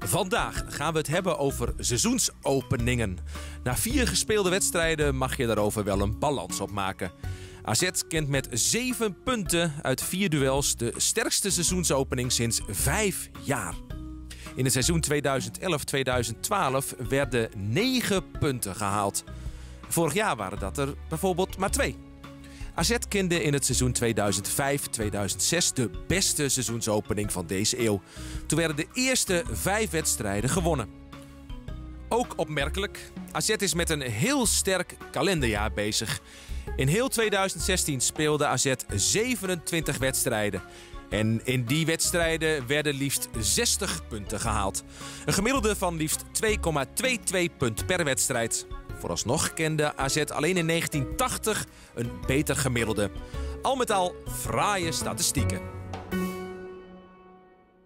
Vandaag gaan we het hebben over seizoensopeningen. Na 4 gespeelde wedstrijden mag je daarover wel een balans opmaken. AZ kent met 7 punten uit 4 duels de sterkste seizoensopening sinds 5 jaar. In het seizoen 2011-2012 werden 9 punten gehaald. Vorig jaar waren dat er bijvoorbeeld maar 2. AZ kende in het seizoen 2005-2006 de beste seizoensopening van deze eeuw. Toen werden de eerste 5 wedstrijden gewonnen. Ook opmerkelijk, AZ is met een heel sterk kalenderjaar bezig. In heel 2016 speelde AZ 27 wedstrijden. En in die wedstrijden werden liefst 60 punten gehaald. Een gemiddelde van liefst 2,22 punten per wedstrijd. Vooralsnog kende AZ alleen in 1980 een beter gemiddelde. Al met al fraaie statistieken.